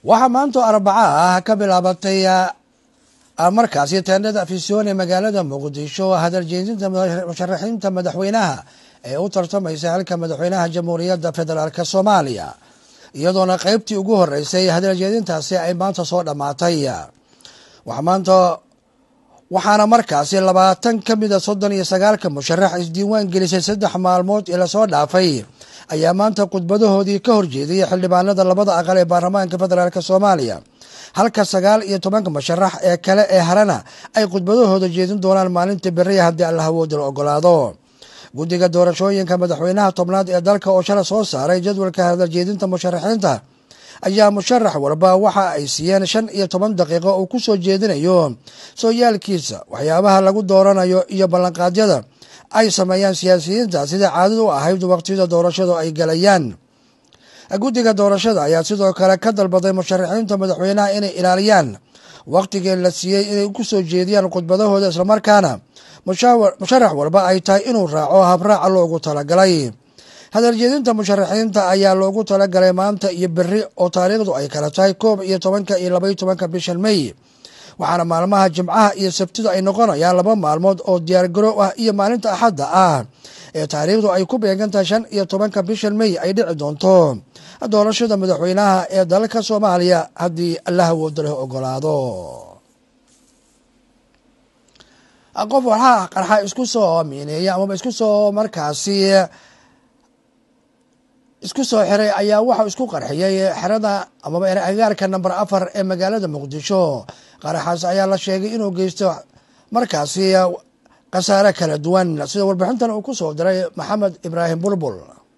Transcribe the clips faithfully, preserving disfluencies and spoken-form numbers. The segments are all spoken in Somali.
waxaa maanta Arbaca ah ka bilaabatay markaasi teendhada afisyoon ee magaalada Muqdisho hadal jeedinta musharaxiinta madaxweynaha ee u tartamaysa halka madaxweynaha Jamhuuriyadda Federaalka Soomaaliya iyadoona qaybtii ugu horeysay hadal jeedintaasi ay maanta soo dhamaatay waxa maanta waxaana markaasi labaatan ka mid ah soddon iyo sagaal ka musharax isdiiwaan gelisay saddex maalmood ila soo dhaafay ayaa maanta khudbadahoodii ka horjeediyay xildhibaanada labada aqal ee baarlamaanka federaalka Soomaaliya halka sagaal iyo toban musharax ee kale ee harana ay khudbadahooda jeedin doonaan maalinta berri haddii Allah wada ogolaado guddiga doorashooyinka madaxweynaha tobnaad ee dalka oo shalay soo saaray jadwalka hadal jeedinta musharaxiinta ayaa musharax walba waxa ay siiyeen shan iyo toban daqiiqo oo ku soo jeedinayo sooyaalkiisa waxyaabaha lagu dooranayo iyo ballanqaadyada ay sameeyaan siyaasiyiinta sida caadada u ahayd waqtiyada doorashada ay galayaan guddiga doorashada ayaa sidoo kale ka dalbaday musharaxiinta madaxweynaha inay ilaaliyaan waqtigii la siiyey inay ku soo jeediyaan khudbadahooda isla markaana musharax walba ay tahay inuu raaco habraaca loogu talagalay hadal jeedinta musharaxiinta ayaa loogu talagalay maanta iyo berri oo taariikhdu ay kala tahay koob iyo tobanka iyo laba iyo tobanka bishan May waxaana maalmaha Jimcaha iyo Sabtida ay noqonayaan laba maalmood oo diyaar garow ah iyo maalinta Axadda ah ee taariikhdu ay ku beegantahay shan iyo tobanka bishan May ay dhici doonto doorashada madaxweynaha ee dalka Soomaaliya haddii Allah wada ogolaado qof waxa qarxa isku soo amiinaya ama isku soo markaasi isku soo xiray ayaa waxa isku qarxiyay xerada ama agaarka number afar ee magaalada Muqdisho qaraxaas ayaa la sheegay inuu geysto markaasi qasaare kala duwan sida warbixintan uu ku soo diray Maxamed Ibraahim Bulbul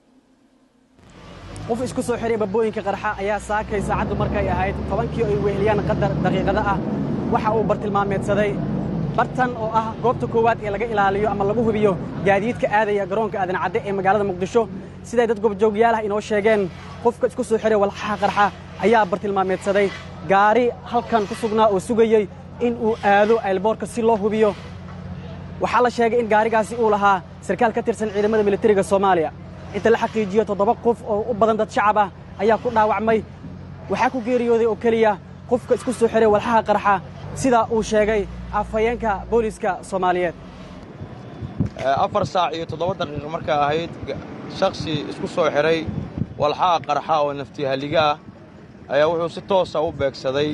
qof isku soo xiray babooyinka qarxa ayaa saakay saacadu markay ahayd tobankii ay weheliyaan qadar daqiiqada ah waxa uu bartilmaameedsaday bartan oo ah goobta koowaad ee laga ilaaliyo ama lagu hubiyo gaadiidka aadaya garoonka aadan cadde ee magaalada Muqdisho siday dad goobjoogayaal ah inoo sheegeen qofka isku soo xiray walxaha qarxa ayaa bartilmaameedsaday gaari halkan ku sugnaa oo sugayay in uu aado airportka si loo hubiyo waxa la sheegay in gaarigaasi uu lahaa sarkaal ka tirsan ciidamada militariga Soomaaliya inta la xaqiijiyo toddoba qof oo u badan dad shacab ah ayaa ku dhaawacmay waxa ku geeriyooday oo kaliya qofka isku soo xiray walxaha qarxa sida uu sheegay afayeenka booliska Soomaaliyeed afar saac iyo toddoba daqiiqo marka ahayd shakhsi isku soo xiray walxaha qarxa oo nafti haliga ah ayaa wuxuu si toos ah u beegsaday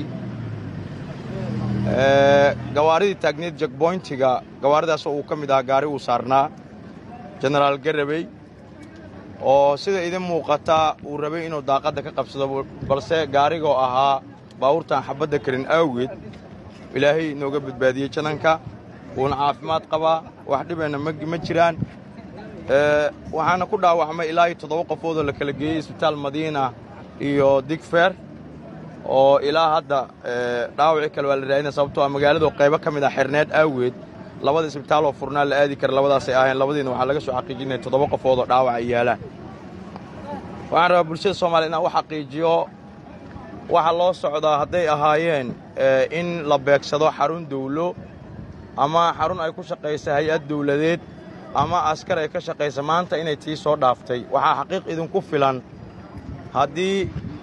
ee gawaaridii taagneed checkpointiga gawaaridaas oo uu ka mid ah gaari uu saarnaa General Garabay oo sida idin muuqata uu rabay inuu daaqada ka qabsado balse gaariga ahaa baawurtan xabada karin awgeed ilaahay nooga badbaadiyay jananka uuna caafimaad qaba wax dhibana ma jiraan ee waxaana ku dhaawacmay ilaa toddoba qofood oo la kala geeyay isbitaal Madiina iyo Digfaar oo ilaa hadda ee dhaawac kale waa la raadinaa sababtoo ah magaalada qaybo kamid ah xirneed awgeed labada isbitaal oo furnaa la aadi kar labadaas ay ahayn labadiina waxa laga soo xaqiijinay toddoba qofood oo dhaawac ay yaalaan waxaan rabaa bulshada Soomaaliyeed inaan u xaqiijiyo waxa loo socdaa haday ahaayeen in la beegsado xarun dawlo ama xarun ay ku shaqeyso hay'ad dawladeed ama askar ay ka shaqeyso maanta inay tii soo dhaaftay waxa xaqiiq idin ku filan hadii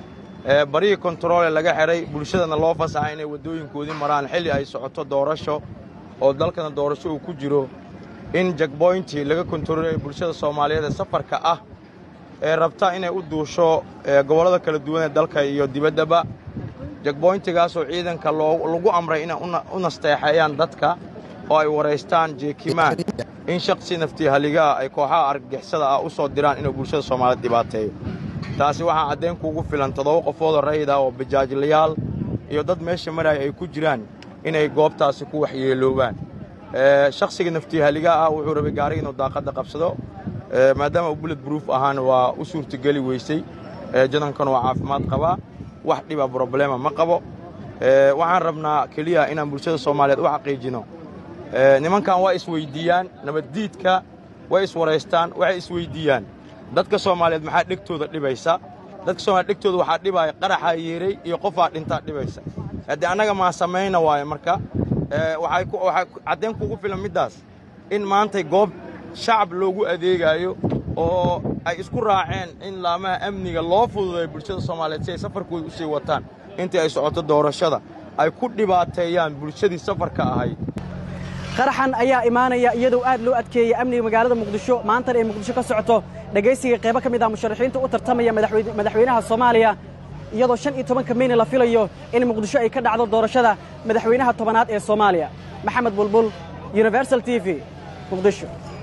bari control laga xiray bulshadana loo fasaxay inay wadooyinkoodii maraan xilli ay socoto doorasho oo dalkana doorasho uu ku jiro in checkpoint laga controlay bulshada Soomaaliyeed ee safarka ah ee rabta inay u duusho gobolada kala duwan ee dalka iyo dibaddaba checkpointigaas oo ciidanka lagu amray inay u nasteexayaan dadka oo ay wareystaan jeekimaan in shakhsi nafti haliga ay kooxaha argagixisada ah u soo diraan inuu bulshada Soomaaliyeed dhibaateeyo taasi waxa cadeen kuugu filan toddoba qofood oo rayid ah oo bajaajlayaal iyo dad meesha maray ay ku jiraan inay goobtaasi ku waxyeeloobaan ee shakhsiga nafti haliga ah wuxuu rabay gaariga inuu daaqada qabsado maadaama bullet proof ahaan waa u suurtagali weysay janankan waa caafimaad qaba wax dhiba problema ma qabo waxaan rabnaa kaliya inaan bulshada Soomaaliyeed u xaqiijino nimankan waa isweydiiyaan nabaddiidka way iswareystaan waxay isweydiiyaan dadka Soomaaliyeed maxaa dhigtooda dhibaysa dadka Soomaaliyeed dhigtooda waxa dhibay qaraxa yeeray iyo qof aa dhinta dhibaysa hadii anaga ma sameeyna waaye marka waxay ku cadeen kugu filan midaas in maanta goob shacab loogu adeegayo oo ay isku raaceen in laamaha amniga loo fududeeyo bulshada Soomaaliyeed si ay safarkooda u sii wataan intii ay socoto doorashada ay ku dhibaateeyaan bulshadii safarka ahayd. qaraxan ayaa imaanaya iyadoo aad loo adkeeyay amniga magaalada muqdisho maanta ay muqdisho ka socoto dhageysiga qaybo ka mid ah musharaxiinta u tartamaya madaxweynaha Soomaaliya iyadoo shan iyo toban May la filayo in muqdisho ay ka dhacdo doorashada madaxweynaha tobanaad ee Soomaaliya. Maxamed Bulbul, Universal T V, Muqdisho.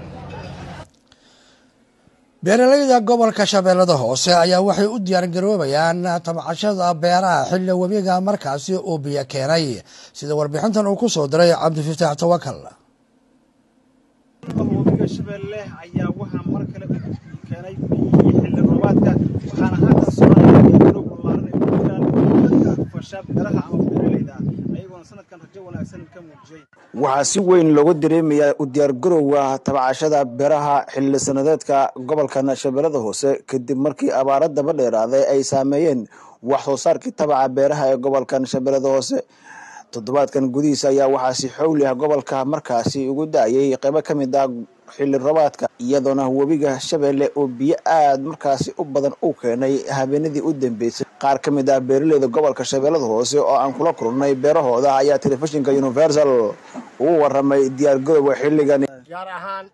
beeralayda gobolka Shabeellada Hoose ayaa waxay u diyaar garoobayaan tabcashada beeraha xilli webiga markaasi uu biyo keenay sida warbixintan uu ku soo diray Cabdifataax Tawakal. webiga Shabeelle ayaa waxa mar kale keenay xilli roobaadka waxaana hadda Soomaaliya ay ku ballaaranay dadka farshaab beeraha ama beeralayda ayagoo sanadkan rajo wanaagsan ka muujiyay. waxaa si weyn loogu dareemayaa u diyaar garowga tabcashada beeraha xilli sanadeedka gobolka Shabeellada Hoose kadib markii abaaro daba dheeraaday ay saameeyeen wax soo saarkii tabca beeraha ee gobolka Shabeellada Hoose. toddobaadkan gudihiisa ayaa waxaa si xowli ah gobolka markaasi ugu daayay qaybo ka mid ah xilli roobaadka iyadoona webiga Shabeelle oo biyo aad markaasi u badan u keenay habeenadii u dambeysay. qaar ka mid ah beeralayda gobolka Shabeellada Hoose oo aan kula kulnay beerahooda ayaa telefishinka Universal uu waramay diyaar garowga xilligan gaar ahaan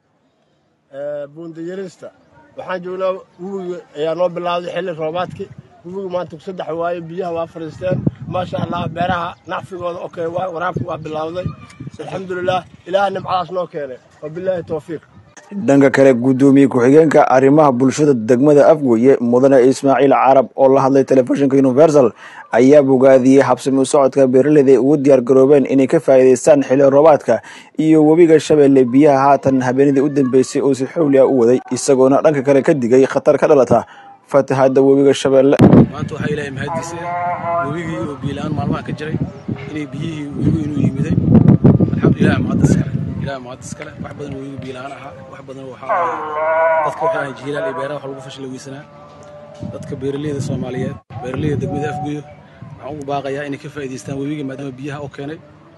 ee buundiyarista waxaan joognaa webiga ayaa noo bilaawday xilli roobaadkii webiga maanta saddex waaye biyaha waa fariisteen ما شاء الله beeraha nafsigooda okay waraabku waa bilowday alxamdulillah ilaahay nimcaas noo keenay wabillahi tawfiiq. dhanka kale gudoomiye ku-xigeenka arrimaha bulshada degmada Afgooye mudane Ismaaciil Carab oo la hadlay telefishinka Universal ayaa bogaadiyay habsami u socodka beeralayda ugu diyaar garoobeen inay ka faa'iideystaan xilli roobaadka iyo webiga Shabeelle biyaha haatan habeenadii u dambeysay oo si xowli ah u waday isagoona dhanka kale ka digay khatar ka dhalata fatahaada webiga Shabeelle. maanta waxa ilaahay mahadiisa webigii oo biilaan maalmaha ka jiray inay biyihii webigu inuu yimiday alxamdulillah muqaddas kale ilaahay muqaddas kale wax badan webigu biilaan aha wax badan waxa dadka waxa ay jiilaan ay beeraha wax lagu fashilweysana dadka beeralayda Soomaaliyeed beeralayda degmada Afgooye waxaan ugu baaqayaa inay ka faa'iideystaan webiga maadaama biyaha oo keenay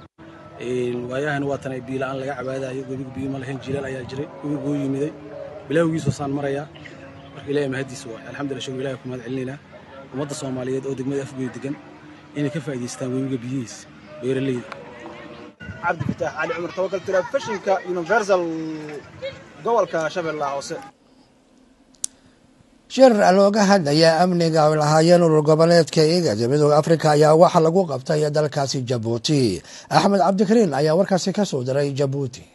ee waayahan waa tan ay biilaan laga cabaadayo webigu biyo ma lahayn jiilaal ayaa jiray webigu yimiday bilowgiisa saan maraya ilaahay mahadiisa waa alxamdulillah shukr ilaahay kuma celinayna ummadda Soomaaliyeed oo degmada Afgooye degan inay ka faa'iideystaan webiga biyihiisa beeralayda. Cabdifataax Ali Umar Tawakal telefishinka Universal gobolka Shabeellaha Hoose. shir looga hadlaya amniga oo lahaayeen urur goboleedka eegada midowga Afrika ayaa waxa lagu qabtay dalkaasi Djibouti. Axmed Cabdikariin ayaa warkaasi ka soo diray Djibouti.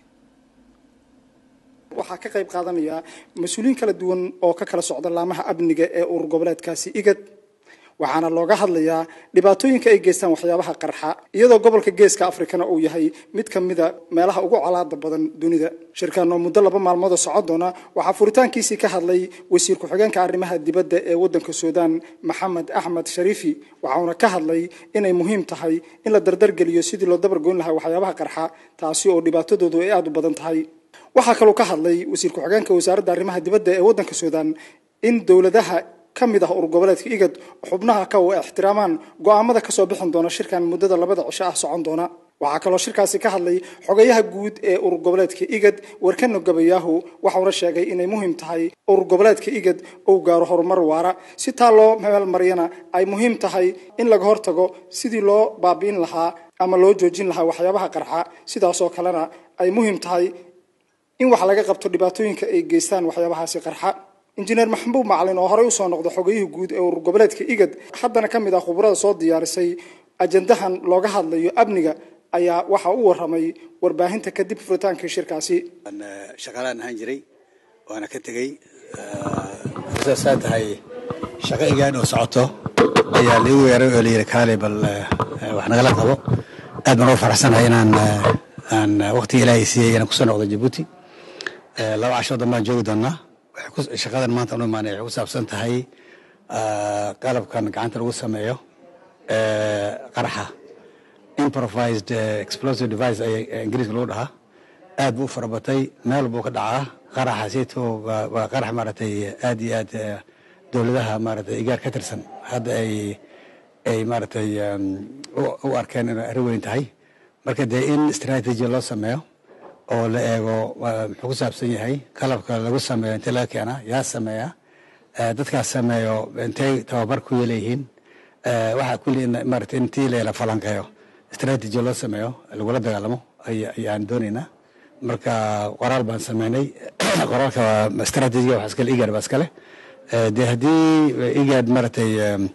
waxaa ka qayb qaadanaya mas'uuliyiin kala duwan oo ka kala socda laamaha amniga ee urur goboleedkaasi igad waxaana looga hadlayaa dhibaatooyinka ay geystaan waxyaabaha qarxa iyadoo gobolka geeska Afrikana uu yahay mid kamid ah meelaha ugu calaamada badan dunida. shirkan oo muddo laba maalmood socon doona waxaa furitaankiisii ka hadlay wasiir ku-xigeenka arrimaha dibadda ee wadanka Suudaan Maxamed Axmed Sharifi waxaana ka hadlay inay muhiim tahay in la dardar geliyo sidii loo dabar goyn lahaa waxyaabaha qarxa taasi oo dhibaatadoodu ay aad u badan tahay. waxaa kaloo ka hadlay wasiir ku-xigeenka wasaaradda arrimaha dibadda ee wadanka Suudaan in dawladaha kamid ah urur goboleedka igad xubnaha ka oo ixtiraamaan go'aamada ka soo bixin doona shirkan muddada labada cisho ah socon doona. waxaa kaloo shirkaasi ka hadlay xogayaha guud ee urur goboleedka igad Warkano Gabayaahu waxa uu sheegay inay muhiim tahay urur goboleedka igad uu gaaro horumar waara si taa loo meel mariyana ay muhiim tahay in laga hortago sidii loo baabiin lahaa ama loo joojin lahaa waxyaabaha qarxa sidaas oo kalena ay muhiim tahay in wax laga qabto dhibaatooyinka ay geystaan waxyaabahaasi qarxa. injineer Maxamuud Macalin oo hore u soo noqday xogayaha guud ee urur goboleedka igad haddana kamid ah khubarada soo diyaarisay ajandahan looga hadlayo amniga ayaa waxa uu waramay warbaahinta kadib furitaanka shirkaasi. shaqalaan ahaan jiray waana ka tagay asaas tahay shaqaygan oo socoto ayaa lagu weeray oo leeyahay kaale bal wax nagala qabo aad baan u faraxsanahay inaan aan waqti ilaahay siiyay inaan ku soo noqdo Djibouti laba casho dambaan joogi doonaa shaqadan maanta anu maanay ku saabsan tahay qalabkan gacanta lagu sameeyo qaraxa improvised explosive device ay ingiriiska lagu dhahaa aad buu farabatay meel buu ka dhacaa qaraxaasito waa qarax maaragtay aad iyo aad dowladaha maaragtay igaar ka tirsan hadda ay ay maaragtay u arkeen inay arrin weyn tahay marka dee in strategy loo sameeyo oo la eego muxuu ku saabsan yahay qalabka lagu sameeyo inta laga keena yaa sameeya dadkaas sameeyo intay tababar ku leeyihiin waxaa kulli maarata intii leela falanqeeyo istaraatiiji loo sameeyo lagula dagaalamo ayaan doonaynaa marka qoraal baan sameynay qoraalka istaraatiijiga waxa iskale igaad baa iskale dee haddii igaad maaragtay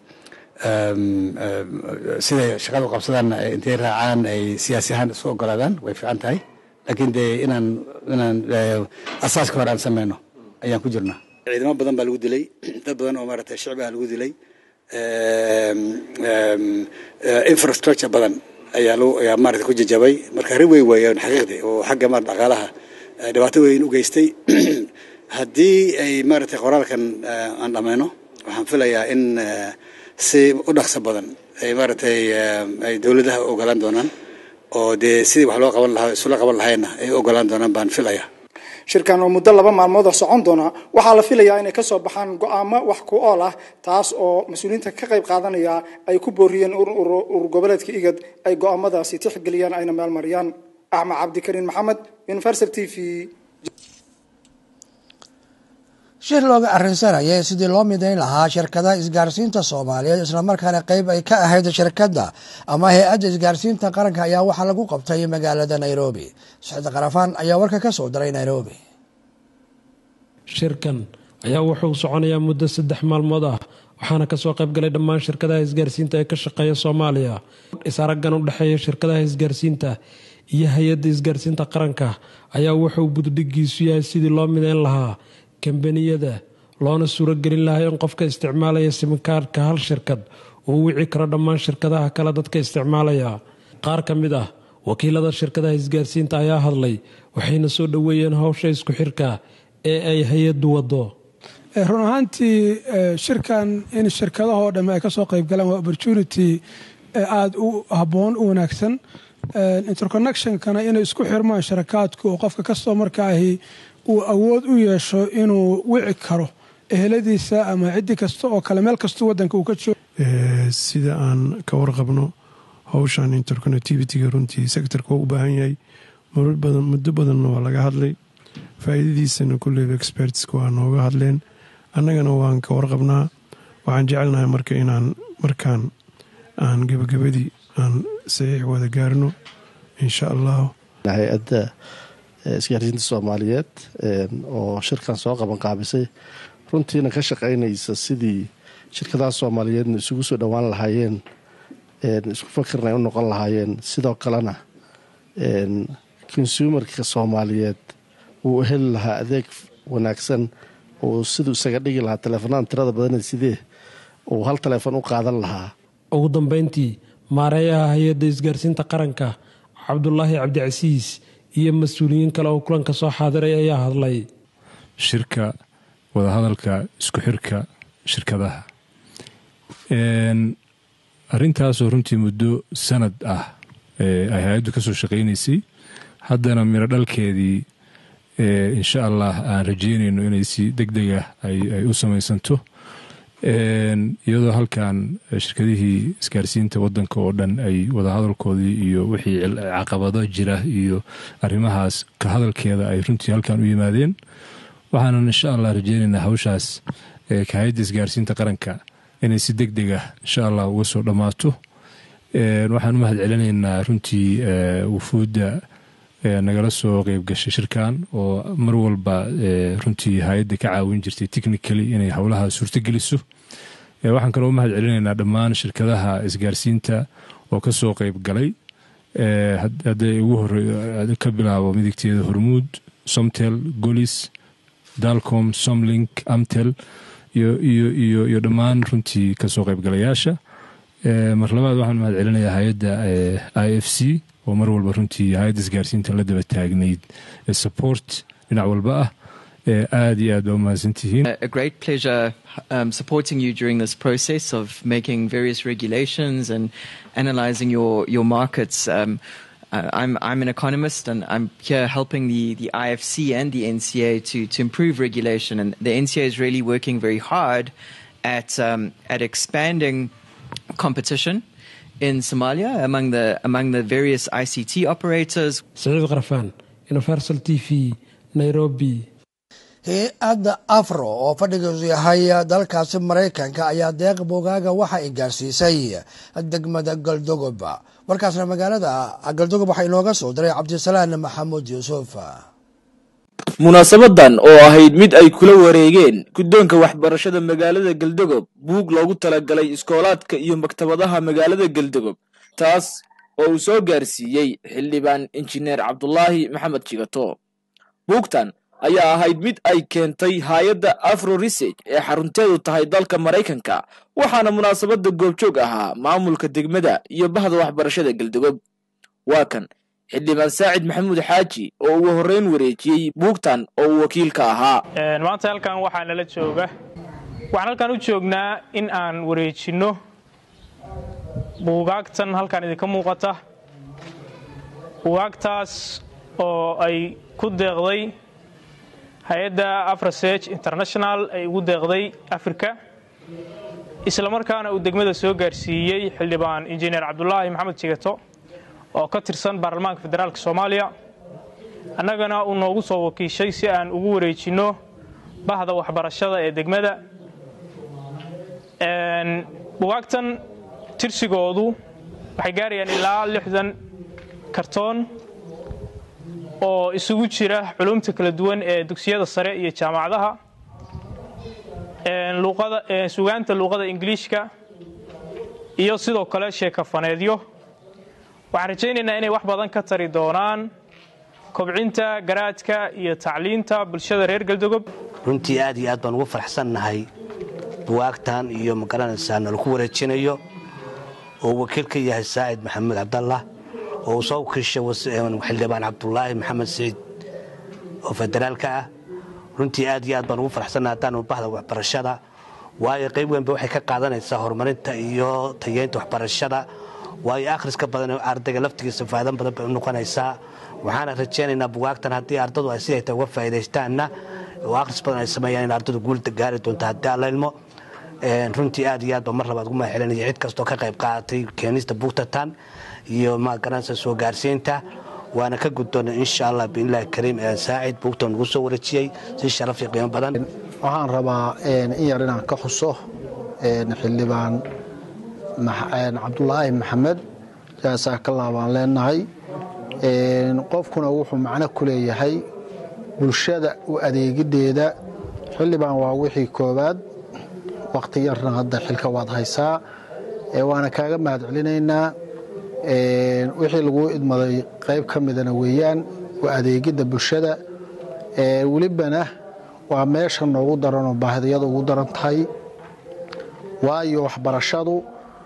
siday shaqada u qabsadaan intay raacaan ay siyaasi ahaan isu ogolaadaan way fiican tahay laakiin dee inaan inaan asaaska hore aan sameyno ayaan ku jirnaa ciidamo badan baa lagu dilay dad badan oo maaragtay shicbi ah lagu dilay infrastructure badan ayaa lagu ayaa maaragtay ku jajabay marka arrin wey weeyaan xaqiiqdii oo xagga maaragtay dhaqaalaha dhibaato weyn u geystay haddii ay maaragtay qoraalkan aan dhammayno waxaan filayaa in si u dhaqso badan ay maaragtay ay dowladaha ogolaan doonaan oo dee sidii wax loo qaban lahaa isula qaban lahayna ay ogolaan doonaan baan filayaa shirkan oo muddo laba maalmood oo socon doona waxaa la filayaa inay ka soo baxaan go'aamo wax ku ool ah taas oo mas-uuliyiinta ka qayb qaadanaya ay ku booriyeen urur goboleedka igad ay go'aamadaasi tixgeliyaan ayna meel mariyaan axmed cabdikariin maxamed universal t v shir looga arrinsanayay sidii loo midayn lahaa shirkadaha isgaarsiinta soomaaliyeed islamarkaana qayb ay ka ahayd shirkadda ama hay-adda isgaarsiinta qaranka ayaa waxaa lagu qabtay magaalada nairobi saxid qarafaan ayaa warka ka soo diray nairobi shirkan ayaa wuxuu soconayaa muddo saddex maalmood ah waxaana kasoo qayb galay dhammaan shirkadaha isgaarsiinta ee ka shaqeeya soomaaliya is-araggan u dhexeeya shirkadaha isgaarsiinta iyo hay-adda isgaarsiinta qaranka ayaa wuxuu buddhigiisu yahay sidii loo midayn lahaa kambaniyada loona suuragelin lahaa in qofka isticmaalaya simikaarka hal shirkad uu wici karo dhammaan shirkadaha kale dadka isticmaalaya qaar ka mid ah wakiilada shirkadaha isgaarsiinta ayaa hadlay waxayna soo dhoweeyeen howsha isku xirka ee ay hay-addu wado run ahaantii shirkan in shirkadahoo dhamme ay ka soo qayb galaan waa opportunity aada u habboon u wanaagsan interconnectionkana inay isku xirmaan sharakaadku oo qofka kastoo markaahi uu awood u yeesho inuu wici karo eheladiisa ama ciddi kasta oo kale meel kastoo waddanka uu ka joogo sida aan ka warqabno howshan interconnectivityga runtii sectorka u baahan yahay muddo badanna waa laga hadlay faa'iidadiisana kulleyba expertska waa nooga hadleen annagana waan ka warqabnaa waxaan jecelnahay marka inaan markaan aan gebagabadii aan saxiix wada gaarno insha allahu hay-adda isgaarsiinta soomaaliyeed oo shirkan soo qaban qaabisay runtiina ka shaqaynaysa sidii shirkadaha soomaaliyeedna isugu soo dhowaan lahaayeen isku fakirna ay u noqon lahaayeen sidoo kalena consumerka soomaaliyeed wuu heli lahaa adeeg wanaagsan oo siduu isaga dhigi lahaa taleefanada tirada badana sidee uu hal taleefon u qaadan lahaa ugu dambeyntii maareeyaha hay-adda isgaarsiinta qaranka cabdulaahi cabdicasiis iyo mas-uuliyiin kale oo kulanka soo xaadiray ayaa hadlay shirka wadahadalka isku xirka shirkadaha arrintaasoo runtii muddo sanad ah ay hay-addu ka soo shaqaynaysay haddana miro dhalkeedii insha allah aan rajeynayno inay si deg dega ay u samaysanto iyadoo halkan shirkadihii isgaarsiinta wadanka oo dhan ay wadahadalkoodii iyo wixii caqabado jira iyo arrimahaas ka hadalkeeda ay runtii halkan u yimaadeen waxaanan insha allah rajeynaynaa hawshaas ka hay-adda isgaarsiinta qaranka inay si deg dega insha allah uga soo dhammaato waxaan u mahad celinaynaa runtii wufuudda nagala soo qeyb gashay shirkan oo mar walba runtii hay-adda ka caawin jirtay technically inay howlaha suurtogeliso waxaan kaloo mahad celinaynaa dhammaan shirkadaha isgaarsiinta oo ka soo qeyb galay hadday ugu horey ka bilaabo midigteeda hormuud somtel golis dalcom somlink amtel iyo dhammaan runtii kasoo qeybgalayaasha mar labaad waxaan mahad celinayaa hay-adda i f c oo mar walba runtii hay-adda isgaarsiinta la daba taagnayd support dhinac walba ah aad iyo aad baa umahadsantihiin. A great pleasure um, supporting you during this process of making various regulations and analysing your your markets. Um, I'm I'm an economist and I'm here helping the the I F C and the N C A to to improve regulation, and the N C A is really working very hard at um, at expanding competition in Somalia among the among the various I C T operators. Saeed Qarafan, Universal T V, Nairobi. hay-adda afro oo fadhigiisu yahay dalkaasi maraykanka ayaa deeq bogaaga waxa ay gaarsiisay degmada galdogob warkaasna magaalada galdogob waxaa inooga soo diray cabdisalaan maxamuud yuusuf. munaasabadan oo ahayd mid ay kula wareegeen guddoonka waxbarashada magaalada galdogob buug loogu talagalay iskoolaadka iyo maktabadaha magaalada galdogob taas oo uu soo gaarsiiyey xildhibaan injineer cabdulaahi maxamed jigato. buugtan ayaa ahayd mid ay keentay hay-adda afro research ee xarunteedu tahay dalka maraykanka waxaana munaasabada goobjoog ahaa maamulka degmada iyo bahda waxbarashada galdogob. waa kan xildhibaan saacid maxamuud xaaji oo ugu horreyn wareejiyey buugtan oo uu wakiil ka ahaa. maanta halkan waxaa nala jooga waxaan halkan u joognaa in aan wareejinno buugaagtan halkan idinka muuqata. buugaagtaas oo ay ku deeqday hay-adda afro research international ay ugu deeqday africa isla markaana uu degmada soo gaarsiiyey xildhibaan injineer cabdulaahi maxamed jigato oo ka tirsan baarlamaanka federaalka soomaaliya annagana uu noogu soo wakiishay si aan ugu wareejinno bahda waxbarashada ee degmada. buugaagtan tirsigoodu waxay gaarayaan ilaa lixdan kartoon oo isugu jira culumta kala duwan ee dugsiyada sare iyo jaamacadaha, luqada sugaanta luqada ingiliishka iyo sidoo kale sheekafaneedyo. waxaan rajaynaynaa inay wax badan ka tari doonaan kobcinta garaadka iyo tacliinta bulshada reer galdogob. runtii aad iyo aad baan ugu faraxsannahay buwaagtan iyo magaranaysaa nalaku wareejinayo oo wakiil ka yahay saacid maxamed cabdallah oo soo wakiishay xildhibaan cabdulaahi maxamed saciid oo federaalka ah. runtii aad iyo aad baan ugu faraxsannahay haddaan bahda waxbarashada waayo qayb weynba waxay ka qaadanaysaa horumarinta iyo tayeynta waxbarashada waayo akhriska badan ardayga laftigiisa faa'iido badan bay u noqonaysaa. waxaana rajaynaynaa buugaagtan haddii ardadu ay siday tahay uga faa'iidaystaanna oo akhris badan ay sameeyaan in ardadu guulta gaari doonto haddii alla ilmo. runtii aad iyo aad baan mar labaad ugu mahadcelinaya cid kastoo ka qayb qaadatay keenista buugtatan iyo magaranaysa soo gaarsiinta waana ka guddoonay insha allah biillahi kariim ee saacid buugtan ugu soo wareejiyey si sharaf iyo qiimo badan. waxaan rabaa in yar inaan ka xuso xildhibaan cabdulaahi maxamed jaasaa ka laabaan leenahay. qofkuna wuxuu macno ku leeyahay bulshada u adeegideeda. xildhibaan waa wixii koowaad wakhti yarna hadda xilka waad haysaa waana kaaga mahad celinaynaa. wixii laguu idmaday qayb ka midana weeyaan waa adeegidda bulshada. welibana waa meesha noogu daranoo baahidiyada ugu daran tahay waayo waxbarashadu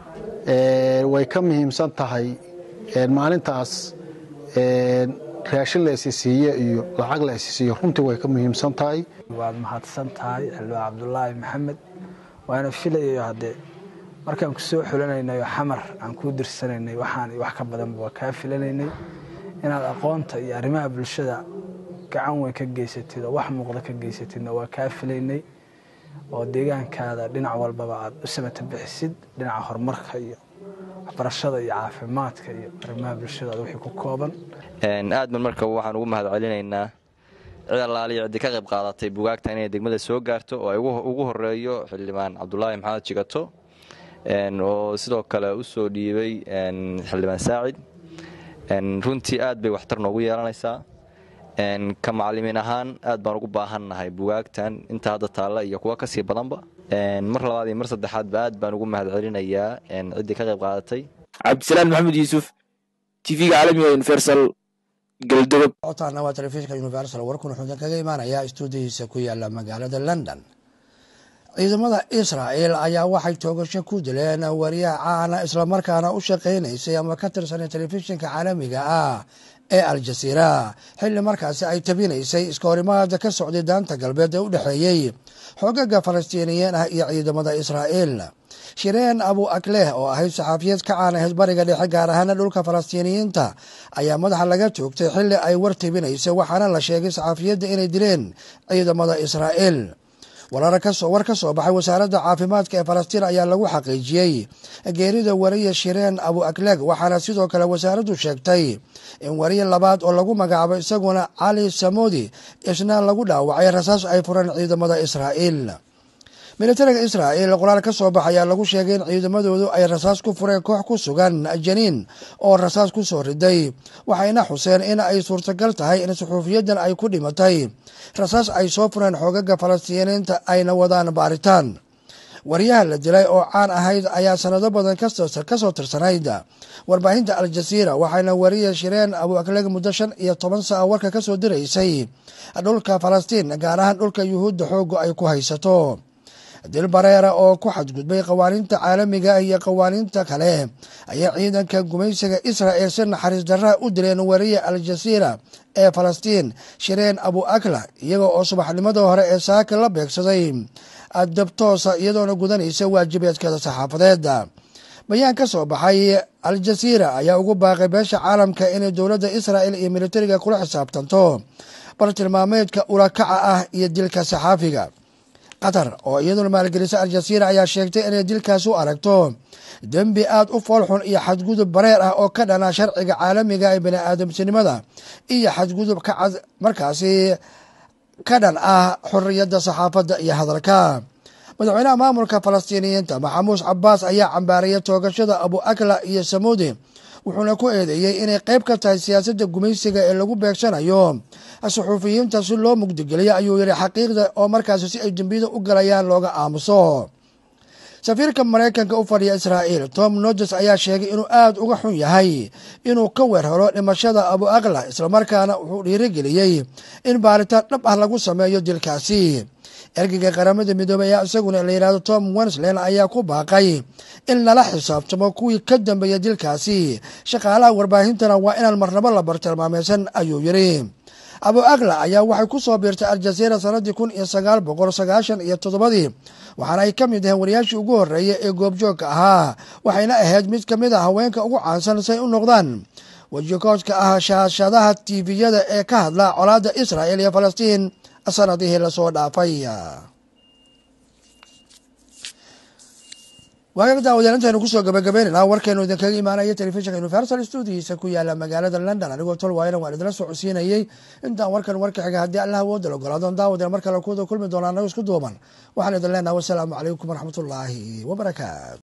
way ka muhiimsan tahay maalintaas raashin la isisiiye iyo lacag la isisiiyo runtii way ka muhiimsan tahay. waad mahadsan tahay xildhibaan cabdulaahi maxamed waana filayayo haddee markaan ku soo xulanaynayo xamar aan kuu dirsanaynay waxaan wax ka badanba waa kaa filanaynay inaad aqoonta iyo arrimaha bulshada gacan weyn ka geysatid oo wax muuqda ka geysatidna waa kaa filaynay oo deegaankaada dhinac walbaba aad u samata bixisid dhinaca horumarka iyo waxbarashada iyo caafimaadka iyo arrimaha bulshadaada wixii ku kooban. aad ban marka waxaan ugu mahad celinaynaa cid allaaliyo ciddii ka qayb qaadatay buugaagta inay degmada soo gaarto oo ay ugu horeeyo xildhibaan cabdulaahi maxamed jigato oo sidoo kale u soo dhiibay xildhibaan saacid. runtii aad bay waxtar noogu yeelanaysaa. ka macallimiin ahaan aad baan ugu baahannahay buugaagtan inta hadda taalla iyo kuwa kasii badanba. mar labaad iyo mar saddexaadba aad baan ugu mahad celinayaa ciddii ka qayb qaadatay. cabdisalaan maxamed yuusuf t v-ga caalamiga universal galdogob. cotaana waa telefishinka universal warkuna wuxuu kaga imaanayaa istuudiyihiisa ku yaala magaalada london. ciidamada israa'el ayaa waxay toogasho ku dileen wariyaha caana islamarkaana u shaqaynaysay ama ka tirsanay telefishinka caalamiga ah ee aljaziira xilli markaasi ay tabinaysay iska horimaada ka socday daanta galbeed ee u dhexeeyey xoogaga falastiiniyiin ah iyo ciidamada israa'el. shireen abu akleh oo ahayd saxaafiyad ka caanahayd bariga dhexe gaar ahaana dhulka falastiiniyiinta ayaa madaxa laga toogtay xilli ay war tabinaysay waxaana la sheegay saxaafiyadda inay dileen ciidamada israa'el. war ka soo baxay wasaaradda caafimaadka ee falastiin ayaa lagu xaqiijiyey geerida wariye shireen abu akleg waxaana sidoo kale wasaaraddu sheegtay in wariye labaad oo lagu magacaabo isaguna cali samoodi isna lagu dhaawacay rasaas ay fureen ciidamada israa'iil. militariga israa'iil qoraal ka soo baxay ayaa lagu sheegay in ciidamadoodu ay rasaas ku fureen koox ku sugan janiin oo rasaas ku soo riday waxayna xuseen in ay suurtagal tahay in suxuufiyadan ay ku dhimatay rasaas ay soo fureen xoogaga falastiiniinta ayna wadaan baaritaan. wariyaha la dilay oo caan ahayd ayaa sanado badan kasoo tirsanayd warbaahinta aljaziira waxayna wariye shireen abu akleg muddo shan iyo toban sa'a warka kasoo diraysay dhulka falastiin gaar ahaan dhulka yuhuudda xooga ay ku haysato. dil bareera oo ku xadgudbay qawaaniinta caalamiga iyo qawaaniinta kale ayaa ciidanka gumaysiga israa'il si naxariis darraa u dileen wariye aljaziira ee falastiin shireen abu akla iyaga oo subaxnimada hore ee saaka la beegsaday dabtoosa iyadoona gudanaysa waajibeedkeeda saxaafadeed. bayaan ka soo baxay aljaziira ayaa ugu baaqay beesha caalamka inay dowladda israa'il iyo militariga kula xisaabtanto bartilmaameedka ulakaca ah iyo dilka saxaafiga. qatar oo iyaduna maalgelisa aljaziira ayaa sheegtay inay dilkaas u aragto dembi aad u foolxun iyo xadgudub bareer ah oo ka dhana sharciga caalamiga ee bani'aadamtinimada iyo xadgudub ka cad markaasi ka dhan ah xorriyadda saxaafadda iyo hadalka. madaxweynaha maamulka falastiiniyiinta maxamuud cabbaas ayaa cambaarayay toogashada abu akla iyo samuudi wuxuuna ku eedeeyey inay qayb ka tahay siyaasadda gumaysiga ee lagu beegsanayo suxuufiyiinta si loo mugdigeliya ayuu yidhi xaqiiqda oo markaasi si ay dembiyada u galayaan looga aamuso. safiirka maraykanka u fadhiya israa'iil tom noges ayaa sheegay inuu aad uga xun yahay inuu ka weeraro dhimashada abu akla islamarkaana wuxuu dhiirigeliyey in baaritaan dhab ah lagu sameeyo dilkaasi. ergeyga qaramada midoobey ayaa isaguna la yidhahdo tom wenslen ayaa ku baaqay in lala xisaabtamo kuwii ka dambeeya dilkaasi shaqaalaha warbaahintana waa inaan marnabo la bartilmaameysan ayuu yidhi. abu akla ayaa waxay ku soo biirtay aljaziira sanadii kun iyo sagaal boqol sagaashan iyo toddobadii waxaana ay ka mid ahayn wariyaashii ugu horreeyay ee goobjoogka ahaa waxayna ahayd mid ka mid a haweenka ugu caansan say u noqdaan wajikoodka ah shaashadaha tiiviyada ee ka hadla colaadda israa'il iyo falastiin sanadihii lasoo dhaafay. waagaga daawadeen intaynu kusoo gabagabeynayna warkeenu idinkaga imaanaya telefishinka universal stuudihiisa ku yaala magaalada london anigoo tol waayana waan idila socodsiinayey intaan warkan warka xiga haddii allah awooda la ogolaadon daawadeen mar kale kuwada kulmi doonaa naga isku duuban waxaan idin leenaha wasalaamu calaykum waraxmatullaahi wabarakaatu.